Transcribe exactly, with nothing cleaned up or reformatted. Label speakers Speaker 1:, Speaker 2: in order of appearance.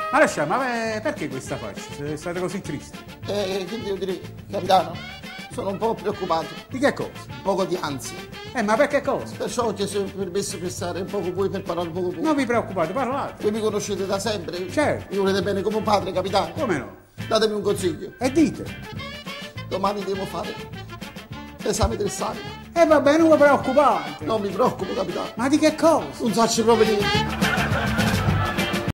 Speaker 1: Ma lascia, ma perché questa faccia? State così tristi?
Speaker 2: Eh, che devo dire, capitano? Sono un po' preoccupato.
Speaker 1: Di che cosa?
Speaker 2: Un poco di ansia.
Speaker 1: Eh, ma per che cosa?
Speaker 2: Perciò ho chiesto il permesso per stare un po' con voi, per parlare un po' con voi.
Speaker 1: Non vi preoccupate, parlate.
Speaker 2: Voi mi conoscete da sempre?
Speaker 1: Certo.
Speaker 2: Mi volete bene come un padre, capitano?
Speaker 1: Come no?
Speaker 2: Datemi un consiglio.
Speaker 1: E dite.
Speaker 2: Domani devo fare l'esame del sangue.
Speaker 1: E eh, va bene, non vi preoccupate.
Speaker 2: Non mi preoccupo, capitano.
Speaker 1: Ma di che cosa?
Speaker 2: Non so proprio di...